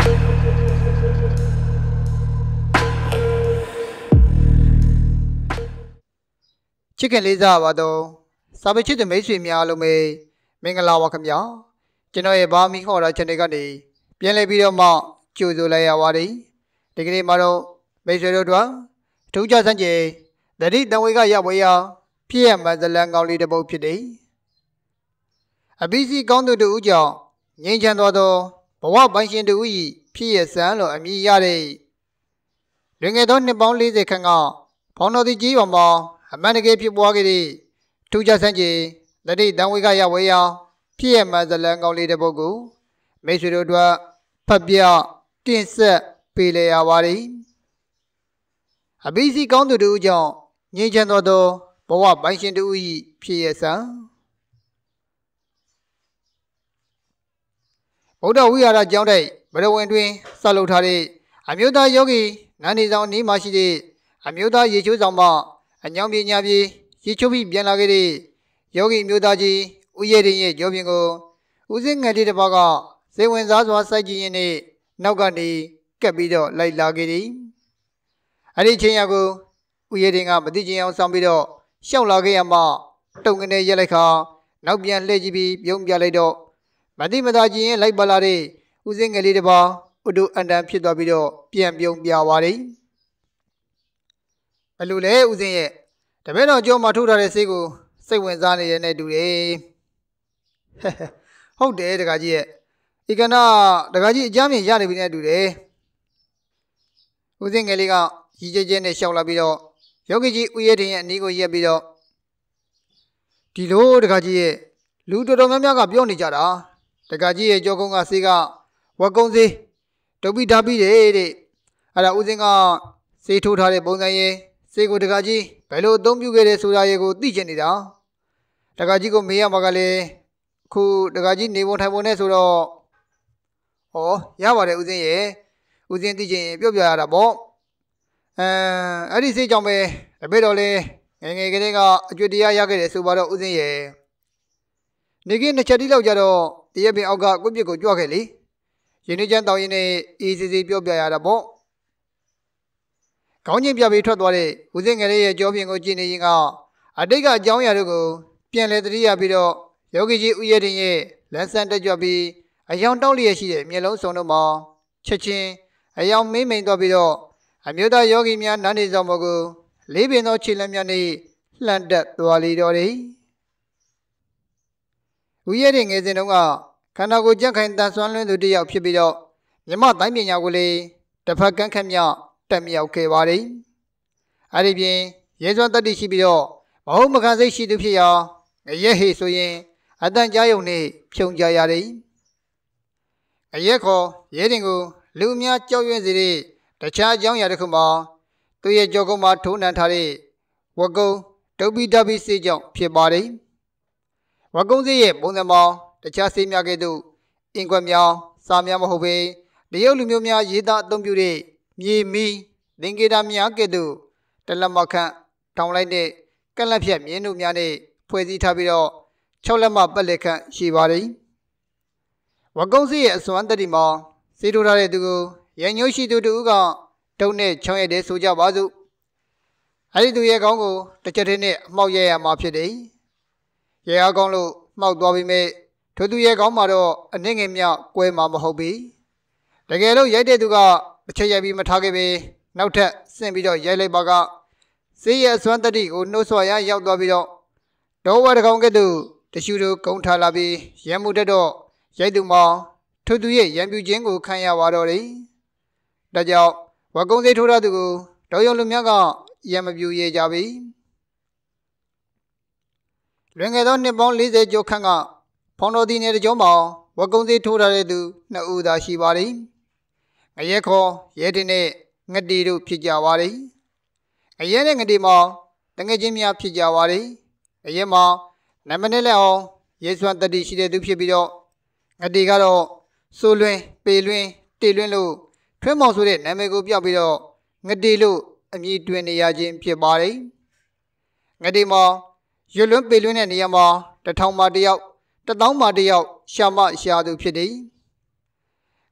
Chicken Liza Vado, Sabichi the Macy Mialume, Mingalawa Kamya, Genoa Bami Hora Chenegani, Piele Video Ma, Chuzulaya Wadi, Degree Maro, Major Dwa, Tuja Sanje, the Reed Nawiga Yawaya, PM as the Langal leadable today. A busy gone to the Uja, Ninjan Wado, Bawa Banshin to We, PS and Amiyade. Ringadon the Boundly the Kanga, Pono the Jivama. A managate people walking to Jasanji, the day Danwiga Yawaya, PM as the Langal leadable go, Major Dwa, Pabia, Tinsa, Pile Awari. A busy gone to do John, Ninjan Wado, Bawa Banshin to We, PS. Oda we are a young day, but when doing salutary, Amuda Yogi, Nani on Nimashidi, Amuda Yechuzama. Anyambi Yabi, Yichubi Bianagiri, Yogi Mudaji, Uyeri, Jobingo, Uzing a little baga, say when that was Sajini, Nogani, Cabido, like Lagiri. Adichago, Uyering up, Digian Sambido, Shawlagayama, Tongane Yeleka, Nobian Legibi, Young Bialedo, Madimadaji, like Balari, Uzing a little bar, Udu and Pidabido, PM Young Biawari. Alule Uzi, the Beno Joe Matura Sego, say when Zani and I do how dare the Gaji? Igana, the Gaji Jammy Yari will do day. Uzing Eliga, Yijan Shalabido, Yogi Uyeti and Nigo Yabido. Tilo the Gaji, Ludo Mamaga Bionijara, the Gaji Jogonga Siga, Wagonzi, Toby Dabi de Ada Uzinga, say to Tare Bonaye. Sego de Gaji, Pelo don't you get a Surago Dijanida? The Gajigo Mia Magale, Ku the Gaji Nevo Tabonesuro. Oh, Yavare Uze, Uzin Dijin, Biarabo. I did say Jombe, a bedole, and a getting Judia Yagare Subaro Uze. Nigin the Chadilo Jado, the Yabi Oga could be good jogally. Unijan in a easy Biarabo. County Biabi Trotwale, Uzing a jobbing of Ginninga, a digger John Yarugo, Pianletria Bido, Yogi Uyeti, Lansanta Jobby, a young Dolly Ashi, Mielo Sonoma, Chechin, a young Miming Dobido, a Muda Yogi Mian Nani Zomogo, living no Chilamiani, landed Duali Dori. Uyering is in Unga, Kanago Jankan dance one to the Pibido, Yama Dimia Wuli, the Pagan Kamya. Tammy okay, Wadi. Arabin, yes, what the Dishibido, Mahomakazi Shidupia, a yehi soye, Adan Jayone, Pyong Jayari. A yeko, Yedingo, Lumia Joyenziri, the Cha Jong Yarikuma, Tuya Jogoma Tunantari, Wago, Toby Dubby Sijong, Piebody. Wagonzi, Bonama, the Chassi Yagedu, Inquamia, Samia Mahove, the Olumia Yida Dumburi. Ye me, Dingida Miakedu, the Lamaka, Town like the Calapia, Yenu Miane, Poesi Tabido, Cholama Baleka, Shibari. Wagonzi as one the ma, Sidura Dugu, Yanyoshi to Duga, Tone, Choy de Suja Bazu. I do Yagongo, the Chatine, Moya Mapide. Yagongo, Mount Bobby May, to do Yagomaro, and Ningamia, Quema Mahobi. The Galo Yade Duga. Chayabi Matagabe, Nauta, Sembido, Yale Baga. See as one that he would no so I out Dobido. Do what I can do, the Shudu, Contalabi, Yamudado, Yaduma, to do ye, Yamu Jingo, Kanya Wadori. The job, what go they to Radu, Doyolumiaga, Yamabu Ye Jabi. Ringadon the Bon Lize Jokanga, Ponodine Joma, what go they to Radu, Nauda Shibari. A yeko, Yedine, Nadidu Pijawari. A Yenadima, Tangajimia Pijawari. A Yema, Namanelao, yes one that she did Pibido. A digaro, Sulwin, Pelwin, Tilwinlu, Tremors with it, Namago Piabido, Nadilu, a me 20 Yajim Pibari. Nadima, Yulum Pelwin and Yama, the town Madiao, the town Madiao, Shama Shadu Pidi.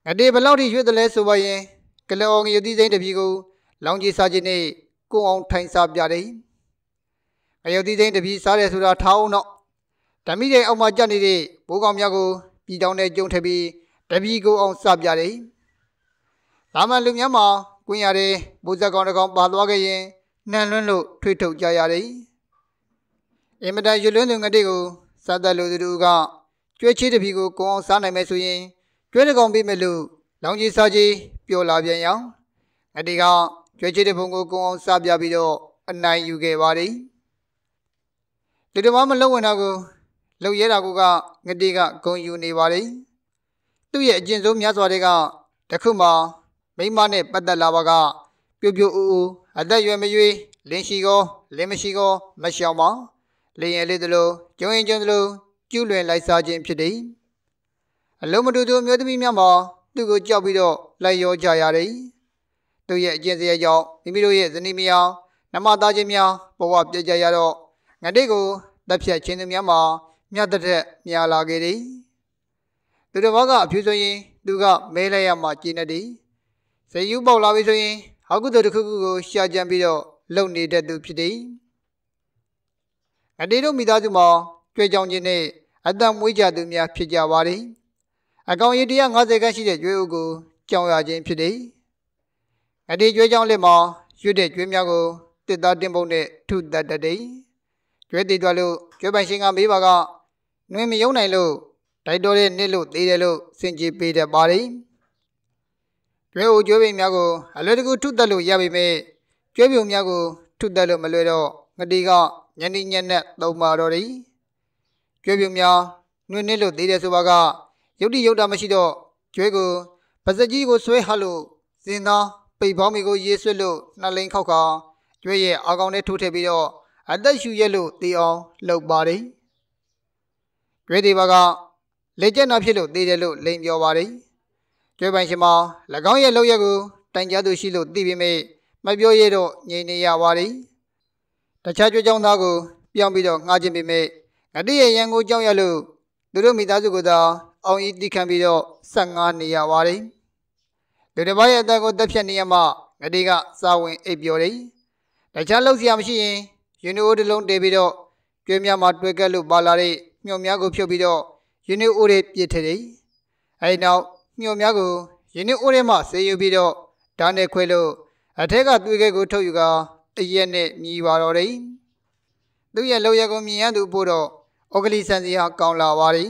တေဘလောက်ထိရွေ့တယ်လဲဆိုပါရင်ကလောငရုတ်သီးစိမ်းတစ်ပြည်ကိုလောင်ကြီးစားခြင်းနဲ့ကိုအောင်ထိုင်စားပြတယ်ငရုတ်သီးစိမ်းတစ်ပြည်စားတယ်ဆိုတာထားအောင်တော့ဓမိတဲ့အောက်မှာကြက်နေတဲ့ဘိုးကောင်များကိုပြည်တောင်းနဲ့ကျုံထပြီးတပြည်ကိုအောင်စားပြတယ်ဒါမှလူများမှာကွင်းရတဲ့ဘိုးဇက်ကောင်တစ်ကောင်ပါသွားခဲ့ရင်နှံလွန်းလို့ထွေးထုတ်ကြရတယ်အင်မတန်ရွလွန်းသူငတိကိုစားတတ်လို့သူကကျွဲချေးတစ်ပြည်ကိုကိုအောင်စားနိုင်မယ်ဆိုရင်ကျွဲတစ်ကောင်ပြီးမဲ့လို့လောင်ကြီးစားကြီးပျော်လာပြန်ရောင်ငတိကကျွဲချေးတဲ့ဘုံကိုကိုအောင်စားပြပြီးတော့အနိုင်ယူခဲ့ပါတယ်ဒီတမမလုံဝင်တာကိုလှုပ်ရဲတာကငတိကဂုံယူနေပါတယ်သူ့ရဲ့အကျင့်ဆုံးများစွာတွေကတခုမှမိမနဲ့ပတ်သက်လာပါကပြိုပြိုအူအူအသက်ရွယ်မရွေးလင်းရှိကောလင်းမရှိကောမရှောင်ပါလေရင်လေးသလိုကျုံရင်ကျုံသလိုကျူးလွင်လိုက်စားခြင်းဖြစ်တယ်အလုံးမတူသူမျိုးသမီးများမှာသူ့ကိုကြောက်ပြီးတော့လိုက်ရောကြရတယ်သူ့ရဲ့အကျင့်စရိုက်ကြောင့်မိမိတို့ရဲ့ဇနီးမယားနှမသားချင်းများဘဝပြည့်ကြရတော့ငတိကိုတပ်ဖြတ်ခြင်းသူများမှာမြတ်တဲ့မြာလာခဲ့တယ်သူတစ်ပါးကအဖြူဆိုရင်သူကမဲလိုက်ရမှကျင်းနေတယ်ဇေယူပေါက်လာပြီဆိုရင်ဟောက်ကုသိုလ်တစ်ခုခုကိုရှာကြံပြီးတော့လုံနေတဲ့သူဖြစ်တယ်ငတိတို့မိသားစုမှာကြွေးကြောင်ခြင်းနဲ့အသက်မွေးကြသူများဖြစ်ကြပါတယ်အကောင်ရည်150ခန်းရှိတဲ့ကြွေးအုပ်ကိုကြောင်ရခြင်းဖြစ်တယ်ငတိကြွေးကြောင်လက်မှာရွတ်တဲ့ကြွေးများကိုတစ်သားတင်ပုံနဲ့ထုတတ်တယ်ကျွဲတည်သွားလို့ကျွဲပိုင်ရှင်ကမေးပါကနှွေးမယုံနိုင်လို့တိုက်တော်တဲ့နစ်လို့သေးတယ်လို့စင်ကြေပေးတတ်ပါတယ်ကျွဲအိုကျွဲပိန်များကိုအလွယ်တကူထုတတ်လို့ရပေမဲ့ကျွဲပြုံများကိုထုတတ်လို့မလွယ်တော့ငတိကညနေညက်နဲ့သုံးပါတော့တယ်ကျွဲပြုံများနှွေးနစ်လို့သေးတယ်ဆိုပါကရုတ်တိရုတ်တာမရှိတော့ကျွဲကိုပါစက်ကြီးကိုဆွဲဟလို့စင်သားပိတ်ပေါင်းမီကိုရေးဆွဲလို့နှလိန်ခောက်ခါကျွဲရဲ့အာကောင်နဲ့ထိုးထည့်ပြီးတော့အသက်ရှူရက်လို့တေးအောင်လုပ်ပါတယ်ကျွဲသေးပါကလက်ကျက်နာဖြစ်လို့တေးတယ်လို့လိန်ပြောပါတယ်ကျွဲပိုင်ရှင်မှာ၎င်းရဲ့လောက်ရက်ကိုတိုင်ကြားသူရှိလို့သိပေမဲ့မပြောရတော့ငြိမ်နေရပါတယ်တခြားကျွဲကြောင်းသားကိုပြောင်းပြီးတော့ငှားခြင်းပေမဲ့ငတိရဲ့ရန်ကိုကြောက်ရလို့သူတို့မိသားစုကသာအောင်ဤတိခံပြီးတော့ဆက်ငှားနေရပါတယ်လူတစ်ပါးရဲ့အသက်ကိုတက်ဖြတ်နေရမှငတိကစာဝင်အိပ်ပျော်တယ်တခြားလောက်စရာမရှိရင်ယူနီအိုတစ်လုံးတေးပြီးတော့ကျွေးများမှာတွေ့ကက်လို့ပါလာတဲ့မြုံများကိုဖြုတ်ပြီးတော့ယူနီအိုတွေပြစ်ထည့်တယ်အဲဒီနောက်မြုံများကိုယူနီအိုထဲမှာဆေးယူပြီးတော့ဓာတ်နဲ့ခွဲလို့အထက်ကသွေးခဲကိုထုတ်ယူကအရက်နဲ့မြည်ပါတော့တယ်သူ့ရဲ့လောက်ရက်ကိုမြင်ရသူဖို့တော့ဩဂလိဆန်စီဟာကောင်းလာပါတယ်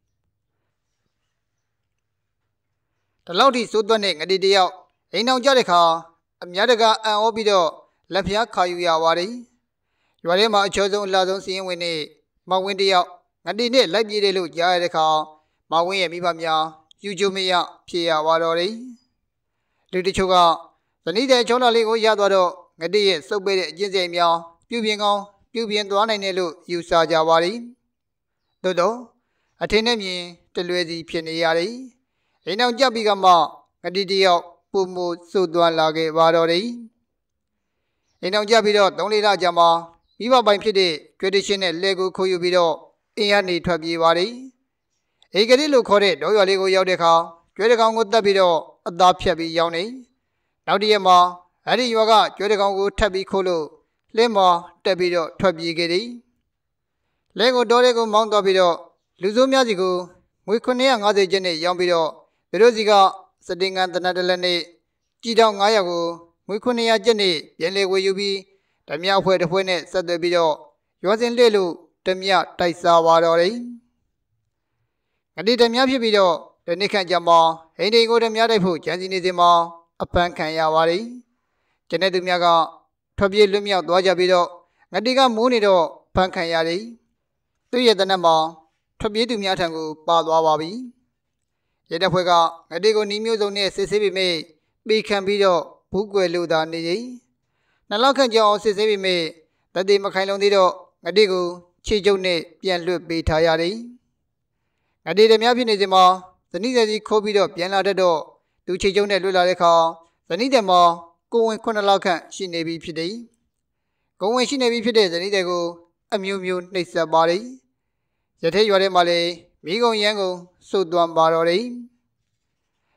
ဒီလောက်ထိစိုးသွက်တဲ့ငတိတယောက်အိမ်အောင်ကြတဲ့ခါအများတကအံ့ဩပြီးတော့လက်ဖျားခါယူရပါတယ်ရွာထဲမှာအချောဆုံးအလှဆုံးစီးရင်ဝင်နေမောင်ဝင်းတယောက်ငတိနဲ့လိုက်ပြေးတယ်လို့ကြားရတဲ့ခါမောင်ဝင်းရဲ့မိဘများယူချိုမရဖြစ်ရပါတော့တယ်လူတချို့ကဇနီးတဲ့ချုံးတော်လေးကိုရသွားတော့ငတိရဲ့စုပ်ပေးတဲ့အကျင့်စရိတ်များပြုပြင်ကောင်းပြုပြင်သွားနိုင်တယ်လို့ယူဆကြပါတယ်သို့တော့အထင်နဲ့မြင်တလွဲစီဖြစ်နေရတယ်အိမ်အောင်ကြပြီးကမှငတိတယောက်ပုံမစိုးသွားလာခဲ့ပါတော့တယ်အိမ်အောင်ကြပြီးတော့3-4လကြာမှမိဘပိုင်ဖြစ်တဲ့ tradition နဲ့လဲကိုခိုးယူပြီးတော့အင်းရနေထွက်ပြေးပါတယ်ဧကတိလို့ခေါ်တဲ့ဒေါ်ရွာလေးကိုရောက်တဲ့အခါကျွဲတကောင်ကိုတက်ပြီးတော့အသားဖြတ်ပြီးရောက်နေနောက်တစ်ရက်မှာအဲ့ဒီရွာကကျွဲတကောင်ကိုထပ်ပြီးခိုးလို့လင်းမော်တက်ပြီးတော့ထွက်ပြေးခဲ့တယ်လဲကိုဒေါ်လေးကိုမောင်းသွားပြီးတော့လူစိုးများစီကိုငွေ950ကျပ်နဲ့ရောင်းပြီးတော့သူတို့စီကစတင်ကန်တနတ်တလက်နဲ့ကြည်တောင်900ကိုငွေ900ကျပ်နဲ့ပြန်လေဝယ်ယူပြီးဓမြအဖွဲ့တစ်ဖွဲ့နဲ့ဆက်သွယ်ပြီးတော့ရွာစဉ်လှည့်လို့ဓမြတိုက်စားပါတော့တယ်ငတိဓမြဖြစ်ပြီးတော့ဒီနေ့ခန့်ကြမှာဟိန္ဒိကိုဓမြတိုက်ဖို့ကြံစည်နေစဉ်မှာအပန်းခံရပါတယ်ကျန်တဲ့သူများကထွက်ပြေးလွတ်မြောက်သွားကြပြီးတော့ငတိကမိုးနေတော့ဖမ်းခံရတယ်သူ့ရဲ့တနက်မှာထွက်ပြေးသူများထံကိုပါသွားပါပြီရဲတပ်ဖွဲ့ကငတိကိုနီးမျိုးစုံနဲ့စစ်ဆေးပေမဲ့ပေးခံပြီးတော့ဘူးကွယ်လို့သာနေရင်နှလောက်ခန့်ကြောင်စစ်ဆေးပေမဲ့တတိမခိုင်လုံသေးတော့ငတိကိုခြေကျုပ်နဲ့ပြန်လွတ်ပေးထားရတယ်ငတိတများဖြစ်နေစဉ်မှာဇနီးစီခိုးပြီးတော့ပြန်လာတတ်တော့သူခြေကျုပ်နဲ့လွတ်လာတဲ့အခါဇနီးတယ်မှာကိုဝင်9လောက်ခန့်ရှိနေပြီဖြစ်တယ်ကိုဝင်ရှိနေပြီဖြစ်တဲ့ဇနီးတယ်ကိုအမျိုးမျိုးနှိပ်စက်ပါတယ်ရထဲရွာထဲမှာလည်းမိကုံရန်ကုန်စုတ်သွမ်းပါတော့တယ်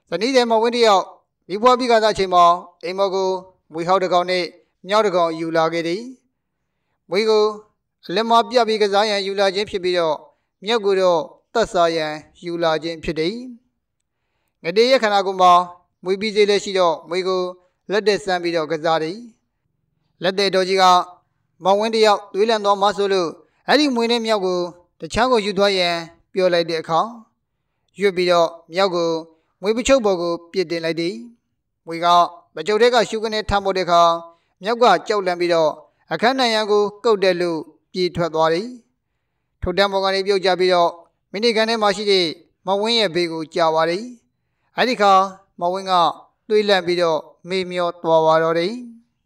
ဇနီးတဲ့မဝင်းတယောက်မိဘပြီးကသာအချိန်မှာအိမ်မော်ကိုမွေဟောက်တစ်ကောင်နဲ့မြောက်တစ်ကောင်ယူလာခဲ့သည်မွေကိုအလက်မပြပြီးကစားရန်ယူလာခြင်းဖြစ်ပြီးတော့မြောက်ကိုတော့တတ်စားရန်ယူလာခြင်းဖြစ်သည်ငတေးရခနာကုမှာမွေပြီးသေးလည်းရှိတော့မွေကိုလက်သက်ဆန်းပြီးတော့ကစားသည်လက်သက်တော်ကြီးကမောင်ဝင်းတယောက်တွေးလန့်သွားမှဆိုလို့အဲ့ဒီမွေနဲ့မြောက်ကိုတခြားကိုယူသွားရန်ပြောလိုက်တဲ့အခါရွတ်ပြီးတော့မြောက်ကိုမွေပချုပ်ပေါ်ကိုပြစ်တင်လိုက်သည်မွေကပချုပ်တဲ့ကရှုကနေထမ်းပေါ်တဲ့အခါမြောက်ကကြောက်လန့်ပြီးတော့အခန်းနိုင်ရန်ကိုကုတ်တယ်လို့ပြေးထွက်သွားသည်ထိုတန်းပေါ်ကနေပြုတ်ကြပြီးတော့မိနစ်ခန့်ထဲမှာရှိတဲ့မဝင်းရဲ့ဘေးကိုကြာသွားသည်အဲ့ဒီခါမဝင်းကတွေးလန့်ပြီးတော့မေ့မျောသွားပါတော့တယ်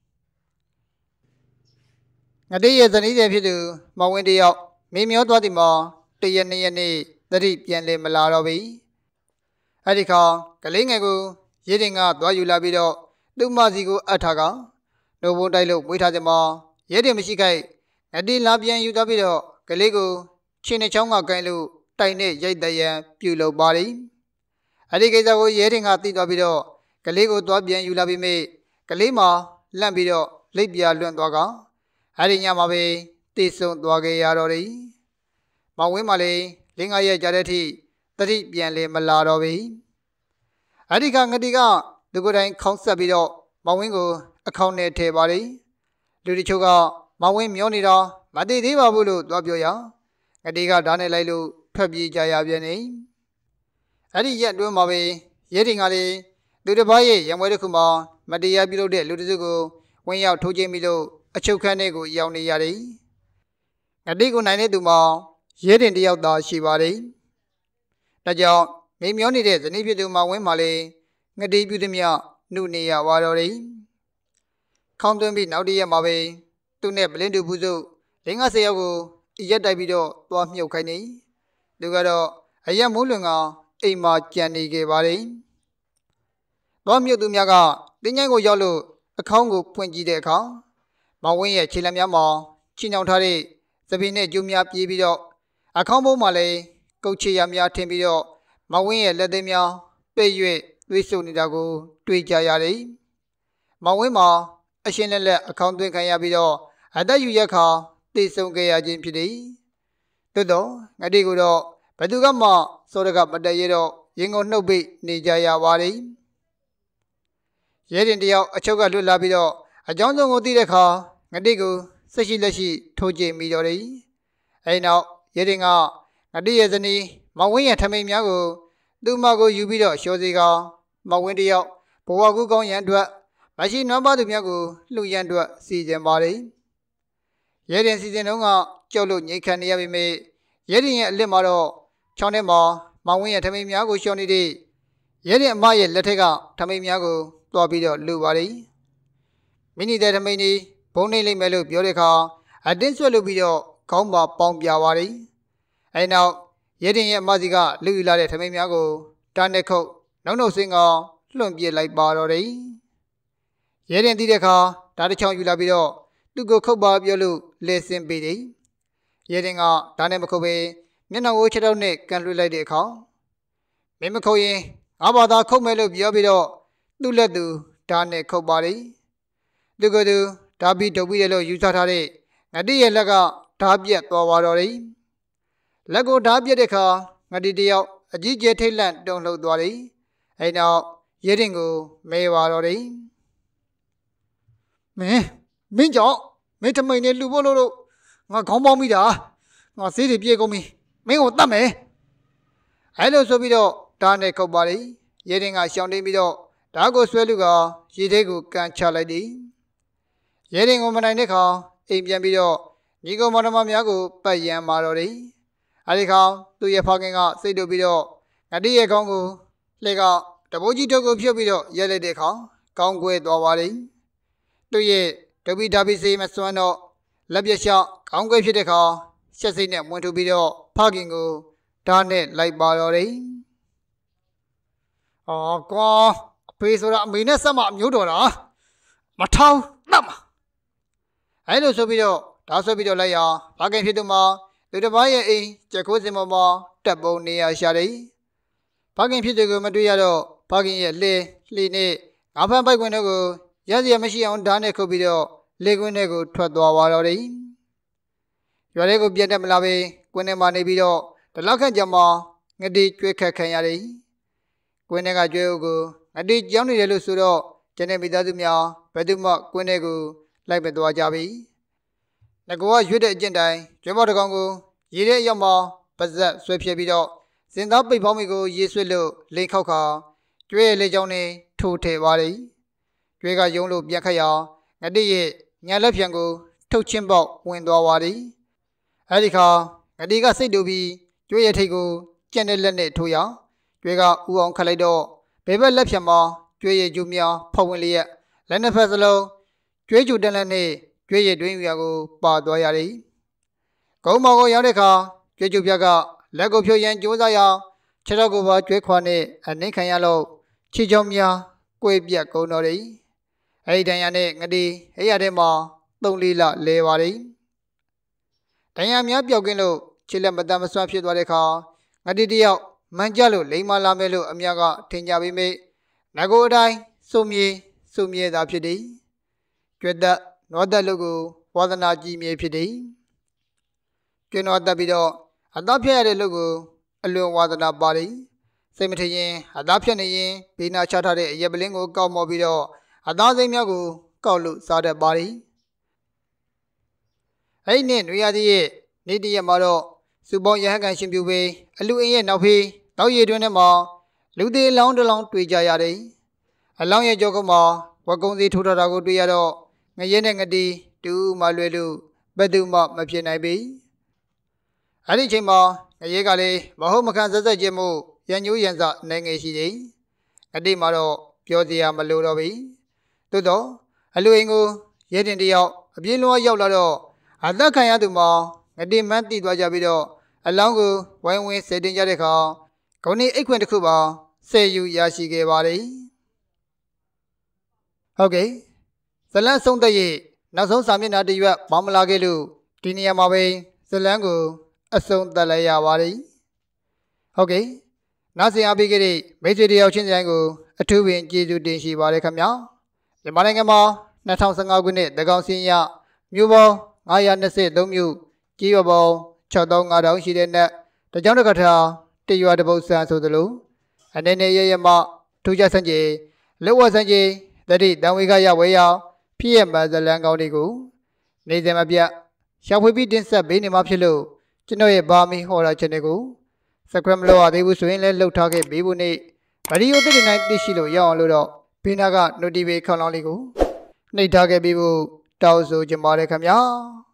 ငတေးရဲ့ဇနီးတဲ့ဖြစ်သူမဝင်းတယောက်မေ့မျောသွားသည်မှာတရက်နှစ်ရက်နေ့သတိပြန်လေမလာတော့ပြီအဲ့ဒီခါကလေးငယ်ကိုရဲတင်ကသွားယူလာပြီးတော့သူ့မစီကိုအပ်ထားကနှုတ်ဘုံတိုက်လို့မွေးထားတယ်မှာရဲတင်မရှိခိုက်ငတေးလာပြန်ယူသွားပြီးတော့ကလေးကိုချင်းနှချောင်းကကိုင်းလို့တိုင်နဲ့ရိုက်တရန်ပြုလုပ်ပါလိမ့်အဲ့ဒီကိစ္စကိုရဲတင်ကသိသွားပြီးတော့ကလေးကိုသွားပြန်ယူလာပြီးမိကလေးမှာလန့်ပြီးတော့လိပ်ပြလွန့်သွားကအဲ့ဒီညမှာပဲတိဆုံသွားခဲ့ရတော့တယ်မောင်ဝင်းမှလည်း5ရက်ကြာတဲ့အထိတတိပြန်လေမလာတော့ပြီအဲ့ဒီကငတိကသူကိုယ်တိုင်ခေါင်းဆက်ပြီးတော့မောင်ဝင်းကိုအခေါင်းနဲ့ထည့်ပါလိမ့်လူတချို့ကမောင်ဝင်းမျောနေတာမသိသေးပါဘူးလို့သွားပြောရငတိကဓာတ်နဲ့လိုက်လို့ထွက်ပြေးကြရပြန်နေအဲ့ဒီရက်အတွင်းမှာပဲရဲတင်ကလည်းလူတစ်ပါးရဲ့ရံပွဲတစ်ခုမှာမတရားပြုလုပ်တဲ့လူတစုကိုဝင်ရောက်ထိုးကျင်းပြီးလို့အချုပ်ခန်းထဲကိုရောက်နေရတယ်ငတိကိုနိုင်တဲ့သူမှာရဲတင်တယောက်သာရှိပါတယ်ဒါကြောင့်မိမျောနေတဲ့ဇနီးဖြစ်သူမဝင်းမှလည်းငတိပြုသည်မြနှုနေရပါတော့တယ်ခေါင်းသွင်းပြီးနောက်တရက်မှာပဲသူနဲ့ပလင်းတူဘူးစု50ယောက်ကိုရက်တိုက်ပြီးတော့သွားမြုပ်ခိုင်းနေသူကတော့အရက်မိုးလွင်ကအိမ်မှာကြံနေခဲ့ပါတယ်သွားမြုပ်သူများကတင်းချိုင်းကိုရောက်လို့အခေါင်းကိုဖွင့်ကြည့်တဲ့အခါမဝင်းရဲ့ခြေလက်များမှာချင်းချောင်ထားတဲ့သပင်နဲ့ကျိုးများပြေးပြီးတော့အခေါင်းပုံးမှာလည်းကုတ်ချေရများထင်ပြီးတော့မဝင်းရဲ့လက်သေးများပိတ်၍သွေးဆုပ်နေတာကိုတွေ့ကြရတယ်မဝင်းမှာအရှင်းလက်လက်အခေါင်းသွင်းခံရပြီးတော့အသက်ယူရက်ခါသေဆုံးခဲ့ရခြင်းဖြစ်သည်သို့တော့ငတိကိုတော့ဘယ်သူကမှစောရကမတည့်ရတော့ရင်ကုန်နှုတ်ပိတ်နေကြရပါတယ်ရဲတင်တယောက်အချုပ်ကလွတ်လာပြီးတော့အကြောင်းစုံကိုသိတဲ့အခါငတိကိုဆက်ရှိလက်ရှိထိုးကြည့်မိတော့တယ်အဲဒီနောက်ရဲတင်ကငတိရဲ့ဇနီးမဝင်းရဲ့ထမိန်များကိုသူ့မကိုယူပြီးတော့လျှော်စီကမဝင်းတယောက်ဘဝကူကောင်းရန်အတွက်မရှိနွမ်းပါသူများကိုလှူရန်အတွက်စီစဉ်ပါတယ်ရဲတင်စီစဉ်တော့ကကြောက်လို့ညှိခံနေရပြီမေရဲတင်ရဲ့အလစ်မှာတော့ချောင်းထဲမှာမဝင်းရဲ့ထမိန်များကိုရှောင်နေတဲ့ရဲတင်အမရဲ့လက်ထက်ကထမိန်များကိုတွားပြီးတော့လှူပါတယ်မိနစ်တဲ့ထမိန်ကြီးဘုံနေလိမ့်မယ်လို့ပြောတဲ့အခါအတင်းဆွဲလို့ပြီးတော့ခေါင်းပါပေါင်းပြပါတယ်အဲနောက်ရဲတင်ရဲ့အမစီကလူယူလာတဲ့ထမိန်များကိုတားနဲ့ခုတ်နောက်ဆင်းကလွှင့်ပြစ်လိုက်ပါတော့တယ်ရဲတင်သိတဲ့အခါဓာတ်တစ်ချောင်းယူလာပြီးတော့သူ့ကိုခုတ်ပါပြောလို့လဲဆင်းပေးတယ်ရဲတင်ကဓာတ်နဲ့မခုတ်ပဲမျက်နှာကိုခြေထောက်နဲ့ကန်လွှတ်လိုက်တဲ့အခါမင်းမခုတ်ရင်ငါဘာသာခုတ်မယ်လို့ပြောပြီးတော့သူ့လက်သူဓာတ်နဲ့ခုတ်ပါတယ်သူကသူဓာတ်ပြီးတုပ်ပြီးတယ်လို့ယူဆထားတဲ့ငတိရဲ့လက်ကဓာတ်ပြက်သွားပါတော့တယ်လက်ကိုဓာတ်ပြက်တဲ့အခါငတိတယောက်အကြီးကျယ်ထိတ်လန့်တုန်လှုပ်သွားတယ်အဲနောက်ရဲတင်ကိုမဲပါတော့တယ်မင်းကြောင့်မင်းထမိန်နဲ့လှူဖို့လို့ငါခေါင်းပေါင်းမိတာငါဈေးတွေပြေကုန်ပြီမင်းကိုတတ်မယ်အဲလိုဆိုပြီးတော့ဓာတ်နဲ့ခုတ်ပါလေရဲတင်ကရှောင်းတင်းပြီးတော့ဓာတ်ကိုဆွဲလူကရေထဲကိုကန်ချလိုက်သည်ရဲတင်ကိုမနိုင်တဲ့ခါအိမ်ပြန်ပြီးတော့ညီကောင်မောင်နှမများကိုပတ်ရန်မာတော့တယ်အဲဒီခါသူ့ရဲ့ဖခင်ကစိတ်တူပြီးတော့ငတိရဲ့ခေါင်းကိုလှဲကတဘိုးကြီးတို့ကိုဖြုတ်ပြီးတော့ရဲလိုက်တဲ့ခါကောင်းကွဲသွားပါတယ်သူ့ရဲ့ဒုပိဓာပိစေမစွမ်းတော့လက်ပြရှောက်ကောင်းကွဲဖြစ်တဲ့ခါရှက်စိတ်နဲ့ဝင်ထုတ်ပြီးတော့ဖခင်ကိုဓာတ်နဲ့လိုက်ပါတော့တယ်အော်ကွာအဖေဆိုတာအမေနဲ့ဆက်မအမျိုးတော်တာမထောင်တတ်မှာအဲလိုဆိုပြီးတော့ဓာတ်ဆွဲပြီးတော့လိုက်ရဖခင်ဖြစ်သူမှာလူတစ်ပါးရဲ့အိမ်ကြက်ခိုးစင်ပေါ်မှာတက်ပုံနေရရှာတယ်ဖခင်ဖြစ်သူကိုမတွေ့ရတော့ဖခင်ရဲ့လှေနဲ့ငါးဖမ်းပိုက်ကွင်းတို့ကိုရစရာမရှိအောင်ဓာတ်နဲ့ခုတ်ပြီးတော့လေကွင်းတွေကိုထွက်သွားပါတော့တယ်။ရွာလေးကိုပြတ်တက်မလာပဲကွင်းထဲမှာနေပြီးတော့တလောက်ခန့်ကြာမှငတိကျွေးခတ်ခံရတယ်။ကွင်းထဲကကျွေးဦးကိုငတိကြောင်းနေတယ်လို့ဆိုတော့ကျန်တဲ့မိသားစုများဘယ်သူမှကွင်းထဲကိုလိုက်မသွားကြပြီ။ငကောကရွတ်တဲ့အကျင့်တိုင်းကျွေးမော်တကောင်ကိုရေထဲရောက်မှပါဇက်ဆွဲဖြစ်ပြီးတော့စင်သားပိတ်ဖောင်းမီကိုရေဆွဲလို့လိန်ခောက်ခါကျွေးရဲ့လေကြောင်းနဲ့ထိုးထည့်ပါတယ်။ကျွေးကယုံလို့ပြန်ခတ်ရငတိရဲ့ညာလက်ဖြံကိုထုတ်ချင်းပေါက်ဝင်သွားပါတယ်။အဲဒီခါငတိကစိတ်တူပြီးကျွေးရဲ့ထိတ်ကိုကျန်တဲ့လက်နဲ့ထိုးရကျွေးကဥအောင်ခတ်လိုက်တော့ဘဲဘက်လက်ဖြံမှာကျွေးရဲ့ကျူးများဖောက်ဝင်လျက်လက်နှစ်ဖက်စလုံးကျွေးကျူတန်းလက်နဲ့ကျွေးရဲ့တွင်းယူရကိုပါသွားရတယ်။ကုန်းမော်ကိုရောက်တဲ့အခါကျွေးကျူပြကလက်ကိုဖြိုရန်ကြိုးစားရခြေထောက်ကိုပါကျွေးခွာနဲ့အနှိမ့်ခံရလို့ခြေချောင်းများကွေးပြက်ကုန်တော့တယ်။အဲဒီတန်ရနဲ့ငတိအိရထဲမှာ3-4လလဲပါတယ်။တန်ရများပျောက်ကင်းလို့ခြေလက်မတမ်းမစွမ်းဖြစ်သွားတဲ့အခါငတိတယောက်မှန်ကြလို့လိမ္မာလာမယ်လို့အများကထင်ကြပေမယ့်ငကိုအတိုင်းစုံမြေသာဖြစ်သည်။ကျွတ်သက်နွားသက်လို့ကိုဝါသနာကြီးမြေဖြစ်သည်။ကျွတ်နွားသက်ပြီးတော့အသားဖြတ်ရတဲ့လို့ကိုအလွန်ဝါသနာပါသည်။စိတ်မထရင်အသားဖြတ်နေရင်ဘေးနာချထားတဲ့အရက်ပလင်းကိုကောက်မော်ပြီးတော့အသားစိမ်းများကိုကောက်လို့စားတတ်ပါသည်။အဲ့ဒီနေ့နွေရာသီရဲ့နေ့တရက်မှာတော့စူပေါင်းရဟန်းကန်ရှင်ပြူပေအလူအင်းရဲ့နောက်ဖေးတောက်ရည်တွင်းထဲမှာလူသေးအလောင်းတစ်လောင်းတွေ့ကြရတယ်။အလောင်းရဲ့ကြောကုန်းမှာဝက်ကုန်းစီထိုးထားတာကိုတွေ့ရတော့ငရဲနဲ့ငတိတူမှလွယ်လို့ဘယ်သူမှမဖြစ်နိုင်ပေ။အဲ့ဒီချိန်မှာငရဲကလည်းမဟုတ်မခံဆက်ဆက်ခြင်းမို့ရန်ညိုးရန်စနိုင်ငယ်ရှိတယ်။ငတိမှာတော့ပြောစရာမလိုတော့ပြီ။သို့တော့အလူအိမ်ကိုရဲတင်တယောက်အပြေးလွှားရောက်လာတော့အသက်ခံရသူမှာငတိမှန်းတိသွားကြပြီးတော့အလောင်းကိုဝိုင်းဝန်းဆယ်တင်ကြတဲ့အခါဂုဏ်ဤအိတ်ခွင်တစ်ခုပါဆယ်ယူရရှိခဲ့ပါတယ်။ဟုတ်ကဲ့ဇလန်းဆုံးသက်ရဲ့နောက်ဆုံးစာမျက်နှာတစ်ရွက်ပေါင်းမလာခဲ့လို့ဒီနေရာမှာပဲဇလန်းကိုအဆုံးသတ်လိုက်ရပါတယ်။ဟုတ်ကဲ့နောက်ဆက်အားပေးခဲ့တဲ့မိတ်ဆွေတယောက်ချင်းတိုင်းကိုအထူးပင်ကျေးဇူးတင်ရှိပါတယ်ခင်ဗျာ။မြန်မာနိုင်ငံမှာ2015ခုနှစ်တကောင်စင်းရမြို့ပေါင်း923မြို့ကြီးရွာပေါင်း6500ရှိတဲ့net တကြောင်တစ်ခါထာတရွာတစ်ပုတ်ဆန်းဆိုသလိုအနေနဲ့ရရမထူးခြားစံကြေလက်ဝတ်စံကြေတတိတံဝေကရဝဲရဖြစ်ရမှဇလန်းကောင်းတွေကိုနေစဉ်မပြတ်ရှာဖွေပြီးတင်ဆက်ပေးနေမှာဖြစ်လို့ကျွန်တော်ရဲ့ဘာမီဟော်ရာ channel ကို subscribe မလုပ်ရသေးဘူးဆိုရင်လည်းလုပ်ထားခဲ့ပေးဖို့နဲ့ဗီဒီယိုသစ်တွေနိုင်သိရှိလို့ရအောင်လို့တော့ဘေးနားက notification ခေါင်းလောင်းလေးကိုနှိပ်ထားခဲ့ပေးဖို့တောင်းဆိုချင်ပါတယ်ခင်ဗျာ